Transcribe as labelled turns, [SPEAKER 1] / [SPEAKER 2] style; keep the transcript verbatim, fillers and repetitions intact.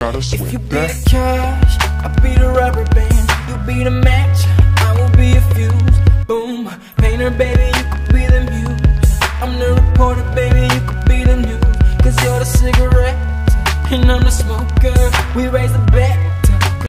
[SPEAKER 1] If you be the cash, I'll be the rubber band. You be the match, I will be a fuse. Boom, painter baby, you could be the muse. I'm the reporter baby, you could be the news. Cause you're the cigarette, and I'm the smoker. We raise the bet.